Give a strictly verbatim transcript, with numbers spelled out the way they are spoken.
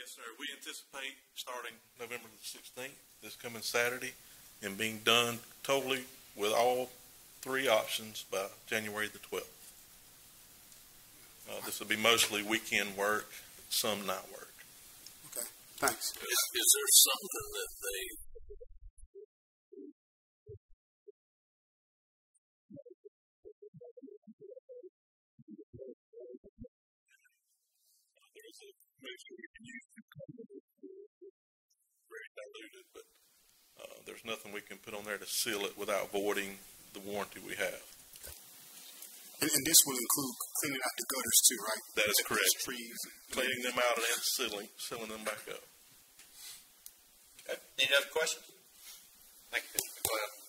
Yes, sir. We anticipate starting November the sixteenth, this coming Saturday, and being done totally with all three options by January the twelfth. Uh, this will be mostly weekend work, some night work. Okay, thanks. Is, is there something that they There's a mixture we can use to very diluted, but uh, there's nothing we can put on there to seal it without voiding the warranty we have. And, and this will include cleaning out the gutters too, right? That is correct. Trees. Cleaning them out and then sealing, sealing them back up. Okay. Any other questions? Thank you. Go ahead.